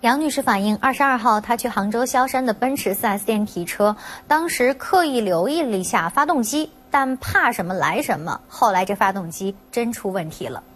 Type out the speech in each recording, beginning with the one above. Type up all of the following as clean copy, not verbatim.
杨女士反映，22号她去杭州萧山的奔驰 4S 店提车，当时刻意留意了一下发动机，但怕什么来什么，后来这发动机真出问题了。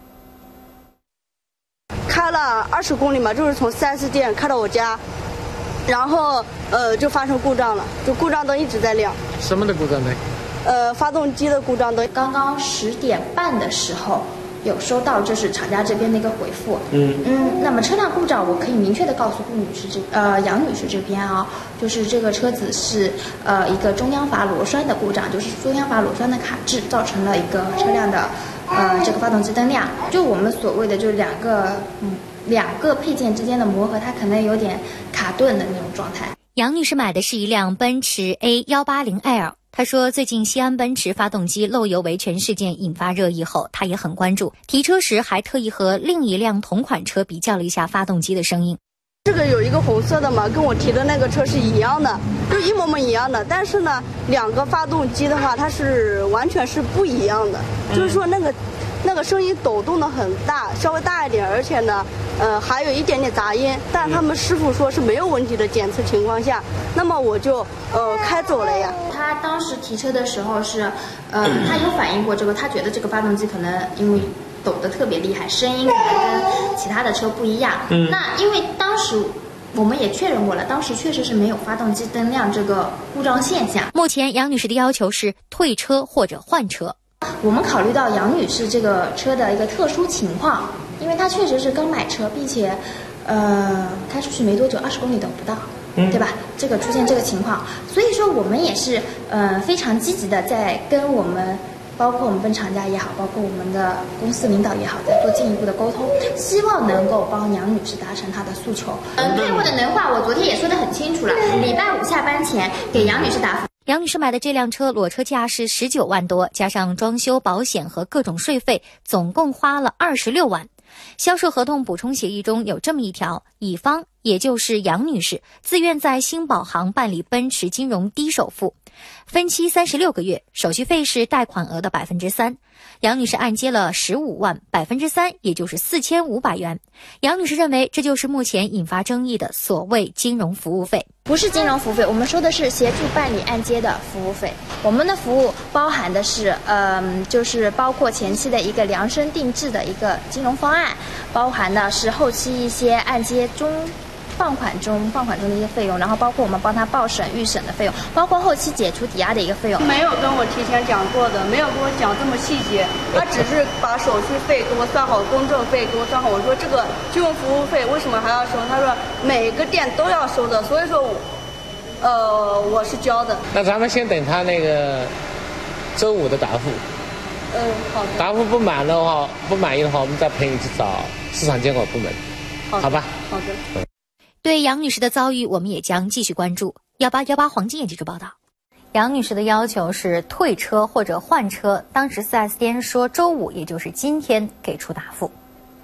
开了20公里嘛，就是从 4S 店开到我家，然后就发生故障了，就故障灯一直在亮。 什么的故障灯？ 发动机的故障灯。 刚刚10点半的时候。有收到就是厂家这边的一个回复，那么车辆故障我可以明确的告诉顾女士杨女士这边啊，就是这个车子是一个中央阀螺栓的故障，就是中央阀螺栓的卡滞造成了一个车辆的这个发动机灯亮，就我们所谓的就是两个配件之间的磨合，它可能有点卡顿的那种状态。 杨女士买的是一辆奔驰 A180L。她说，最近西安奔驰发动机漏油维权事件引发热议后，她也很关注。提车时还特意和另一辆同款车比较了一下发动机的声音。 这个有一个红色的嘛，跟我提的那个车是一样的，就一模一样的。但是呢，两个发动机的话，它是完全是不一样的。就是说那个声音抖动的很大，稍微大一点，而且呢，还有一点点杂音。但他们师傅说是没有问题的检测情况下，那么我就开走了呀。 他当时提车的时候是，他有反映过这个，他觉得这个发动机可能因为抖得特别厉害，声音可能跟其他的车不一样。那因为当时我们也确认过了，当时确实是没有发动机灯亮这个故障现象。 目前杨女士的要求是退车或者换车。 我们考虑到杨女士这个车的一个特殊情况，因为她确实是刚买车，并且，开出去没多久，20公里都不到，对吧？这个出现这个情况，所以说我们也是非常积极的在跟我们，包括我们跟厂家也好，包括我们的公司领导也好，在做进一步的沟通，希望能够帮杨女士达成她的诉求。退货的能话，我昨天也说得很清楚了，礼拜5下班前给杨女士答复。 杨女士买的这辆车裸车价是19万多，加上装修、保险和各种税费，总共花了26万。销售合同补充协议中有这么一条，乙方也就是杨女士自愿在新保行办理奔驰金融低首付，分期36个月，手续费是贷款额的3%。杨女士按揭了15万，3%也就是4500元。杨女士认为这就是目前引发争议的所谓金融服务费。 不是金融服务费，我们说的是协助办理按揭的服务费。我们的服务包含的是就是包括前期的一个量身定制的一个金融方案，包含的是后期一些按揭放款中的一些费用，然后包括我们帮他报审预审的费用，包括后期解除抵押的一个费用。 没有跟我提前讲过的，没有跟我讲这么细节，他只是把手续费给我算好，公证费给我算好。我说这个金融服务费为什么还要收？他说每个店都要收的，所以说我是交的。 那咱们先等他那个周5的答复。 好的。 答复不满意的话，我们再陪你去找市场监管部门，好吧？ 好的。 对杨女士的遭遇，我们也将继续关注。1818黄金眼记者报道，杨女士的要求是退车或者换车，当时 4S 店说周5，也就是今天给出答复。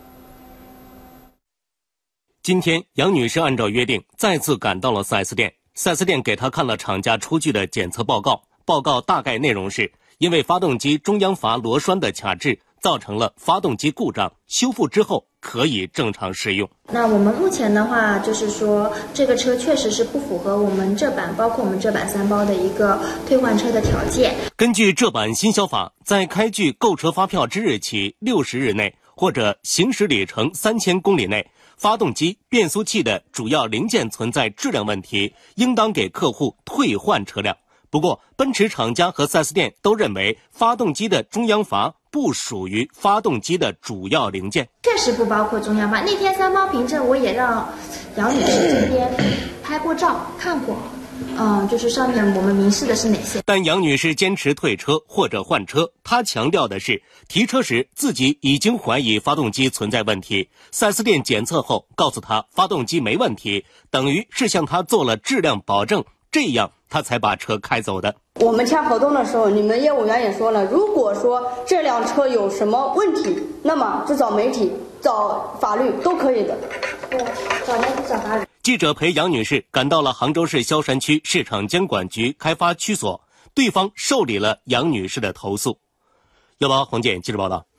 今天，杨女士按照约定再次赶到了 4S 店，4S 店给她看了厂家出具的检测报告，报告大概内容是，因为发动机中央阀螺栓的卡滞，造成了发动机故障，修复之后可以正常使用。 那我们目前的话，就是说这个车确实是不符合我们浙版，包括我们浙版3包的一个退换车的条件。 根据浙版新消法，在开具购车发票之日起60日内，或者行驶里程3000公里内，发动机、变速器的主要零件存在质量问题，应当给客户退换车辆。不过，奔驰厂家和 4S 店都认为发动机的中央阀不属于发动机的主要零件， 确实不包括中央阀。那天3包凭证我也让杨女士这边拍过照看过，就是上面我们明示的是哪些。 但杨女士坚持退车或者换车，她强调的是提车时自己已经怀疑发动机存在问题，4S 店检测后告诉她发动机没问题，等于是向她做了质量保证，这样他才把车开走的。 我们签合同的时候，你们业务员也说了，如果说这辆车有什么问题，那么就找媒体、找法律都可以的。 对，找媒体、找法律。 记者陪杨女士赶到了杭州市萧山区市场监管局开发区所，对方受理了杨女士的投诉。118黄健记者报道。